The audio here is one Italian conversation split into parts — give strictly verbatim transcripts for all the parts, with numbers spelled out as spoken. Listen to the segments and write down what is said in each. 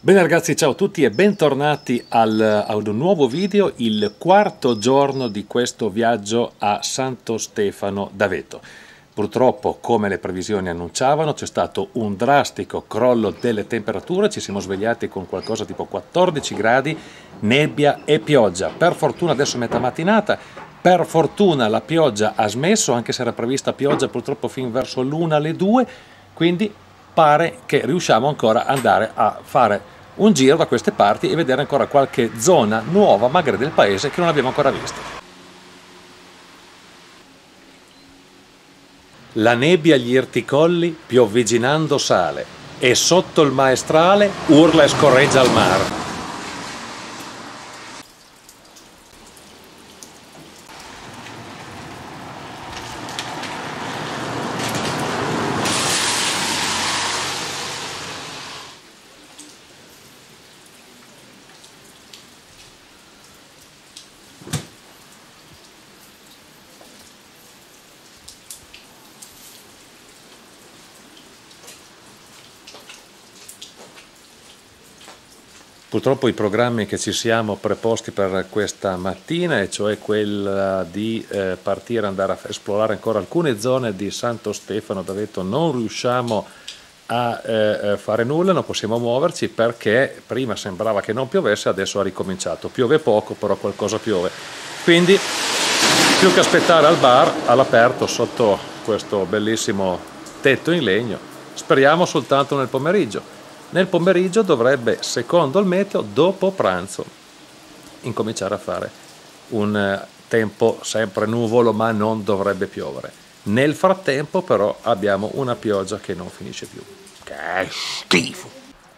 Bene ragazzi, ciao a tutti e bentornati al, ad un nuovo video, il quarto giorno di questo viaggio a Santo Stefano d'Aveto. Purtroppo, come le previsioni annunciavano, c'è stato un drastico crollo delle temperature, ci siamo svegliati con qualcosa tipo quattordici gradi, nebbia e pioggia. Per fortuna adesso è metà mattinata, per fortuna la pioggia ha smesso, anche se era prevista pioggia purtroppo fin verso l'una alle due, quindi pare che riusciamo ancora ad andare a fare un giro da queste parti e vedere ancora qualche zona nuova magari del paese che non abbiamo ancora visto. La nebbia agli irticolli piovviginando sale e sotto il maestrale urla e scorreggia al mare. Purtroppo i programmi che ci siamo preposti per questa mattina, e cioè quella di eh, partire e andare a esplorare ancora alcune zone di Santo Stefano d'Aveto, non riusciamo a eh, fare nulla, non possiamo muoverci perché prima sembrava che non piovesse, adesso ha ricominciato. Piove poco, però qualcosa piove. Quindi più che aspettare al bar all'aperto sotto questo bellissimo tetto in legno, speriamo soltanto nel pomeriggio. Nel pomeriggio dovrebbe, secondo il meteo, dopo pranzo, incominciare a fare un tempo sempre nuvolo, ma non dovrebbe piovere. Nel frattempo però abbiamo una pioggia che non finisce più. Che schifo!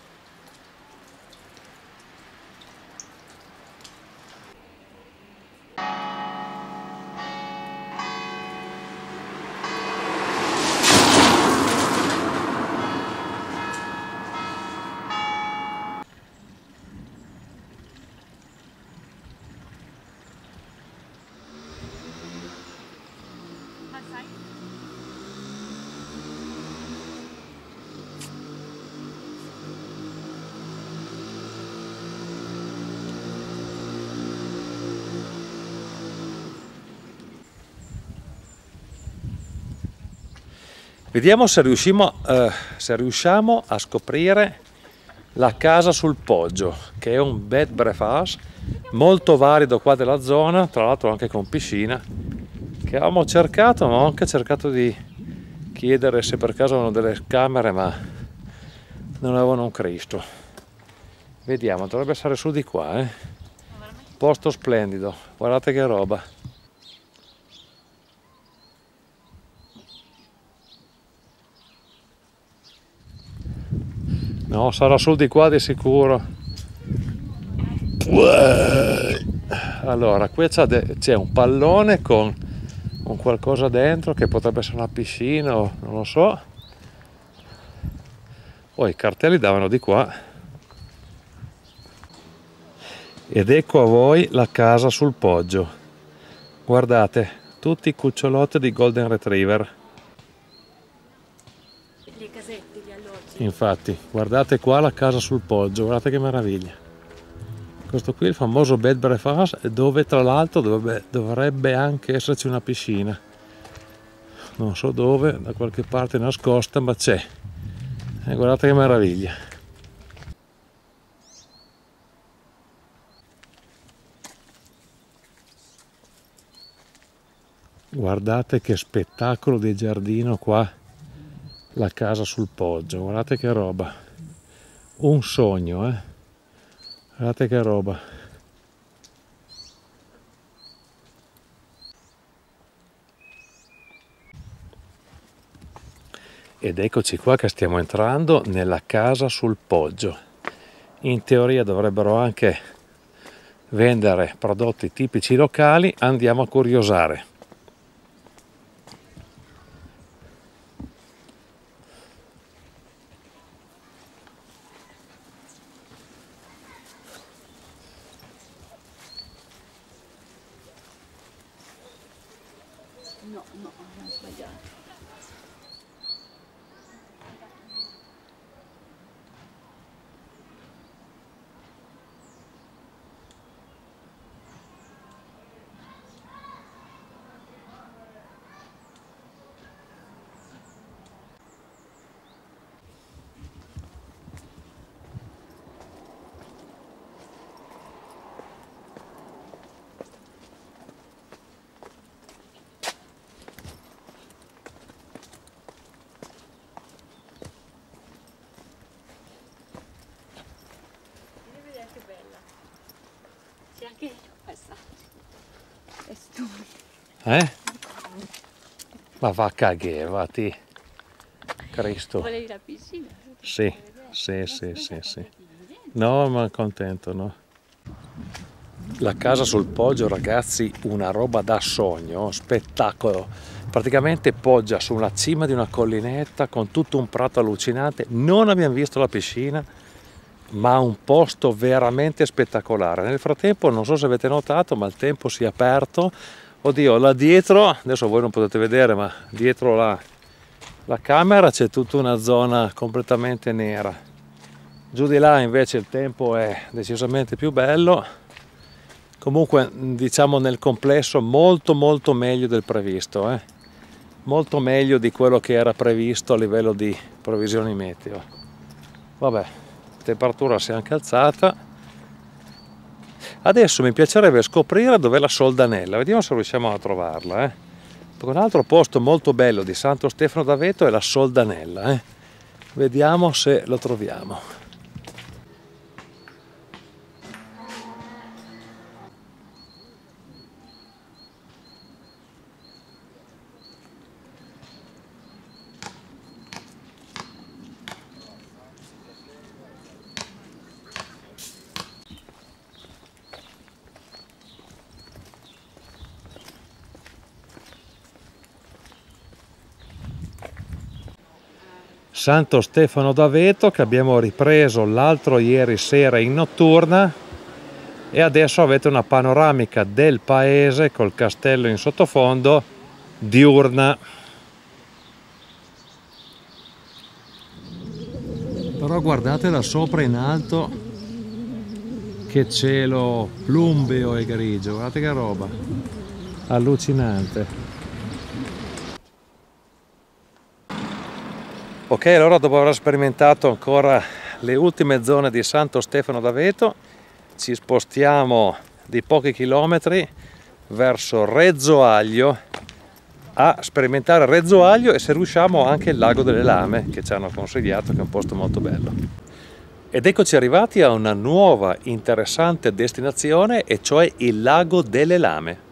Vediamo se riusciamo, eh, se riusciamo a scoprire la casa sul Poggio, che è un bed breakfast molto valido qua della zona, tra l'altro anche con piscina, che avevamo cercato, ma ho anche cercato di chiedere se per caso avevano delle camere, ma non avevano un Cristo. Vediamo, dovrebbe essere su di qua, eh. Posto splendido, guardate che roba. No, sarà su di qua di sicuro. Allora, qui c'è un pallone con un qualcosa dentro che potrebbe essere una piscina o non lo so. Poi i cartelli davano di qua. Ed ecco a voi la casa sul Poggio. Guardate, tutti i cucciolotti di Golden Retriever. Le casette, gli alloggi. Infatti, guardate qua la casa sul Poggio, guardate che meraviglia. Questo qui è il famoso bed breakfast, dove tra l'altro dovrebbe, dovrebbe anche esserci una piscina. Non so dove, da qualche parte nascosta, ma c'è. E guardate che meraviglia. Guardate che spettacolo di giardino qua, la casa sul Poggio, guardate che roba. Un sogno, eh. Guardate che roba. Ed eccoci qua che stiamo entrando nella casa sul Poggio. In teoria dovrebbero anche vendere prodotti tipici locali, andiamo a curiosare. No, no, ho sbagliato. Che ho passato? È stupido. Eh? Ma va a cagare, va ti. Cristo. Volevi la piscina? Sì, sì, sì, sì, sì. No, ma contento, no? La casa sul Poggio, ragazzi, una roba da sogno, spettacolo. Praticamente poggia sulla cima di una collinetta con tutto un prato allucinante. Non abbiamo visto la piscina, ma un posto veramente spettacolare. Nel frattempo, non so se avete notato, ma il tempo si è aperto. Oddio, là dietro, adesso voi non potete vedere, ma dietro la, la camera c'è tutta una zona completamente nera. Giù di là invece il tempo è decisamente più bello. Comunque, diciamo nel complesso, molto molto meglio del previsto, eh? Molto meglio di quello che era previsto a livello di previsioni meteo. Vabbè, la temperatura si è anche alzata. Adesso mi piacerebbe scoprire dov'è la Soldanella, vediamo se riusciamo a trovarla. Eh? Un altro posto molto bello di Santo Stefano d'Aveto è la Soldanella. Eh? Vediamo se lo troviamo. Santo Stefano d'Aveto che abbiamo ripreso l'altro ieri sera in notturna e adesso avete una panoramica del paese col castello in sottofondo diurna. Però guardate da sopra in alto che cielo plumbeo e grigio, guardate che roba allucinante. Ok, allora dopo aver sperimentato ancora le ultime zone di Santo Stefano d'Aveto, ci spostiamo di pochi chilometri verso Rezzo Aglio a sperimentare Rezzo Aglio e se riusciamo anche il Lago delle Lame che ci hanno consigliato, che è un posto molto bello. Ed eccoci arrivati a una nuova interessante destinazione, e cioè il Lago delle Lame.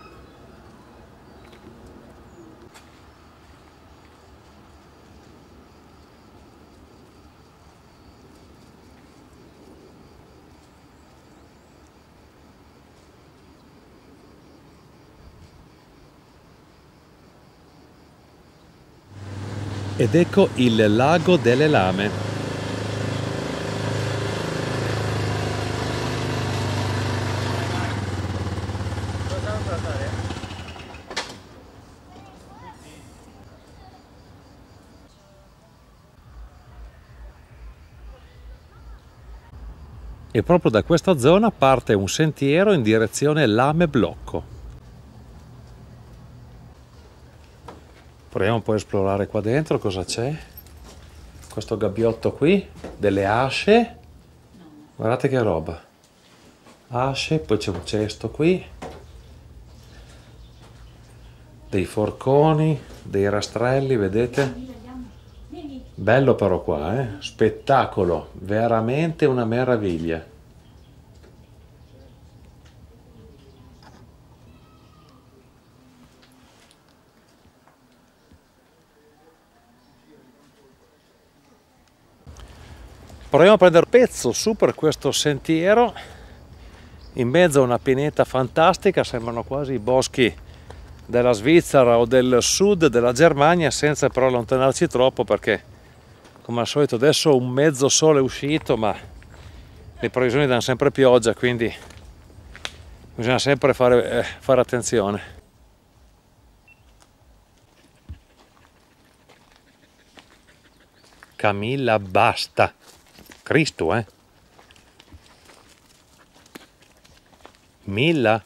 Ed ecco il Lago delle Lame. E proprio da questa zona parte un sentiero in direzione Lame Blocco. Proviamo poi a esplorare qua dentro cosa c'è. Questo gabbiotto qui, delle asce. Guardate che roba. Asce, poi c'è un cesto qui. Dei forconi, dei rastrelli, vedete? Bello però qua, eh? Spettacolo, veramente una meraviglia. Proviamo a prendere pezzo su per questo sentiero in mezzo a una pineta fantastica, sembrano quasi i boschi della Svizzera o del sud della Germania, senza però allontanarci troppo perché come al solito adesso un mezzo sole è uscito, ma le previsioni danno sempre pioggia, quindi bisogna sempre fare, eh, fare attenzione. Camilla, basta! Cristo, eh? Milla?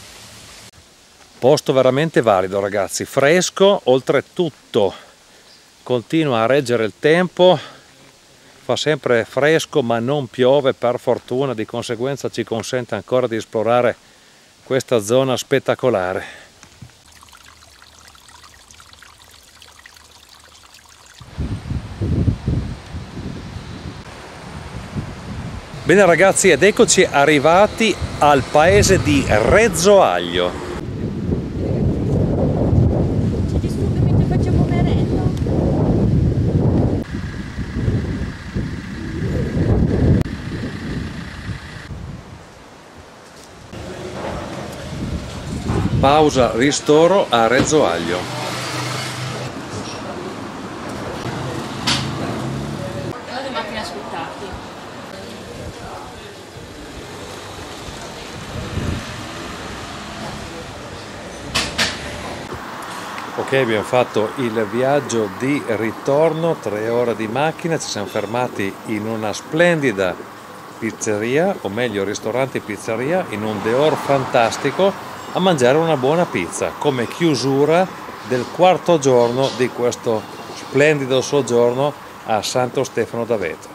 Posto veramente valido, ragazzi, fresco, oltretutto continua a reggere il tempo, fa sempre fresco ma non piove per fortuna, di conseguenza ci consente ancora di esplorare questa zona spettacolare. Bene ragazzi, ed eccoci arrivati al paese di Rezzoaglio. Ci disturbi mentre facciamo merenda? Pausa ristoro a Rezzoaglio. Guarda macchina ascoltarti. Ok, abbiamo fatto il viaggio di ritorno, tre ore di macchina, ci siamo fermati in una splendida pizzeria, o meglio ristorante pizzeria, in un Deor fantastico, a mangiare una buona pizza, come chiusura del quarto giorno di questo splendido soggiorno a Santo Stefano d'Aveto.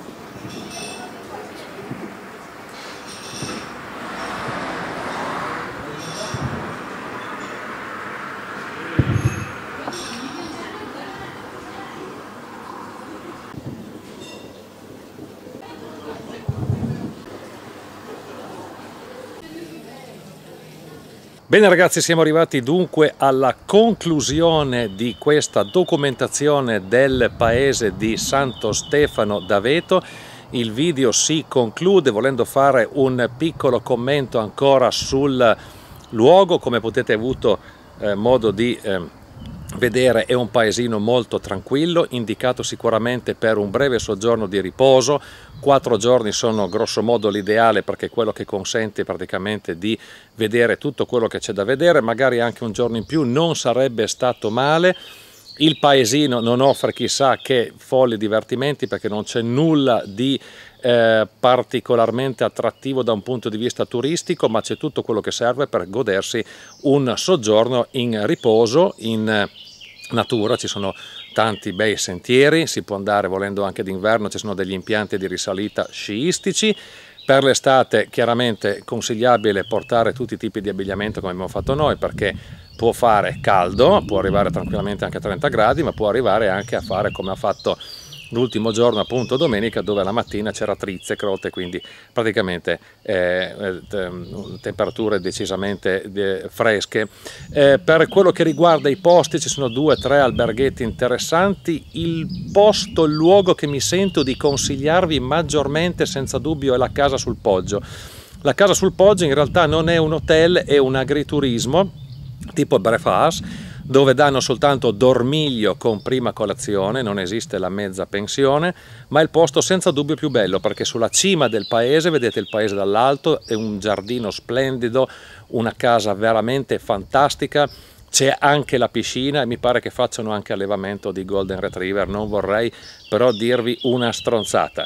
Bene ragazzi, siamo arrivati dunque alla conclusione di questa documentazione del paese di Santo Stefano d'Aveto. Il video si conclude volendo fare un piccolo commento ancora sul luogo. Come potete avuto eh, modo di eh, vedere, è un paesino molto tranquillo, indicato sicuramente per un breve soggiorno di riposo. Quattro giorni sono grosso modo l'ideale, perché è quello che consente praticamente di vedere tutto quello che c'è da vedere. Magari anche un giorno in più non sarebbe stato male. Il paesino non offre chissà che folli divertimenti, perché non c'è nulla di eh, particolarmente attrattivo da un punto di vista turistico, ma c'è tutto quello che serve per godersi un soggiorno in riposo, in natura. Ci sono tanti bei sentieri, si può andare volendo anche d'inverno, ci sono degli impianti di risalita sciistici. Per l'estate chiaramente consigliabile portare tutti i tipi di abbigliamento come abbiamo fatto noi, perché può fare caldo, può arrivare tranquillamente anche a trenta gradi, ma può arrivare anche a fare come ha fatto l'ultimo giorno, appunto domenica, dove la mattina c'era trizze, crotte, quindi praticamente eh, temperature decisamente eh, fresche. Eh, per quello che riguarda i posti, ci sono due o tre alberghetti interessanti. Il posto, il luogo che mi sento di consigliarvi maggiormente senza dubbio è la Casa sul Poggio. La Casa sul Poggio in realtà non è un hotel, è un agriturismo tipo breakfast, dove danno soltanto dormiglio con prima colazione, non esiste la mezza pensione, ma è il posto senza dubbio più bello, perché sulla cima del paese, vedete il paese dall'alto, è un giardino splendido, una casa veramente fantastica, c'è anche la piscina e mi pare che facciano anche allevamento di Golden Retriever, non vorrei però dirvi una stronzata.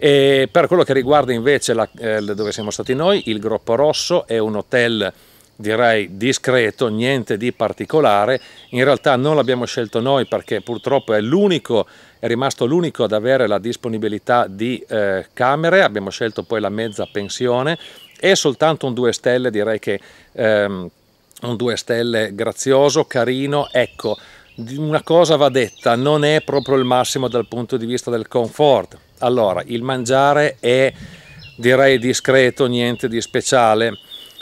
E per quello che riguarda invece la, eh, dove siamo stati noi, il Groppo Rosso è un hotel direi discreto, niente di particolare. In realtà non l'abbiamo scelto noi, perché purtroppo è l'unico, è rimasto l'unico ad avere la disponibilità di eh, camere. Abbiamo scelto poi la mezza pensione, è soltanto un due stelle, direi che ehm, un due stelle grazioso, carino. Ecco, una cosa va detta, non è proprio il massimo dal punto di vista del comfort. Allora, il mangiare è direi discreto, niente di speciale.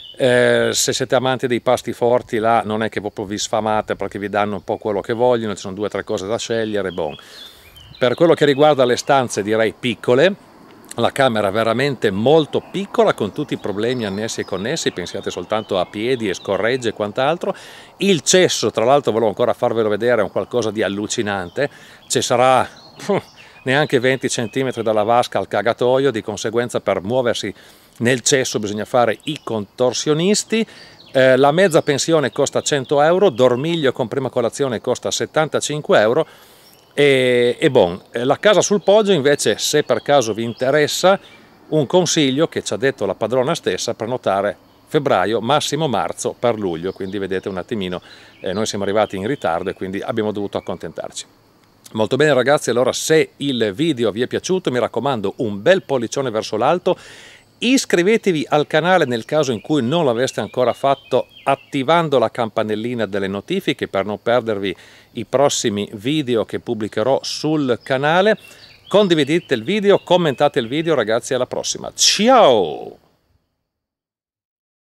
Eh, se siete amanti dei pasti forti, là non è che proprio vi sfamate, perché vi danno un po' quello che vogliono, ci sono due o tre cose da scegliere. Bon. Per quello che riguarda le stanze, direi piccole, la camera veramente molto piccola, con tutti i problemi annessi e connessi, pensiate soltanto a piedi e scorregge e quant'altro. Il cesso, tra l'altro volevo ancora farvelo vedere, è un qualcosa di allucinante, ci sarà uh, neanche venti centimetri dalla vasca al cagatoio, di conseguenza per muoversi nel cesso bisogna fare i contorsionisti. Eh, la mezza pensione costa cento euro, dormiglio con prima colazione costa settantacinque euro e, e bon. La Casa sul Poggio invece, se per caso vi interessa, un consiglio che ci ha detto la padrona stessa: prenotare febbraio, massimo marzo per luglio, quindi vedete un attimino, eh, noi siamo arrivati in ritardo e quindi abbiamo dovuto accontentarci. Molto bene ragazzi, allora se il video vi è piaciuto mi raccomando un bel pollicione verso l'alto, iscrivetevi al canale nel caso in cui non l'aveste ancora fatto attivando la campanellina delle notifiche per non perdervi i prossimi video che pubblicherò sul canale. Condividete il video, commentate il video ragazzi, alla prossima, ciao!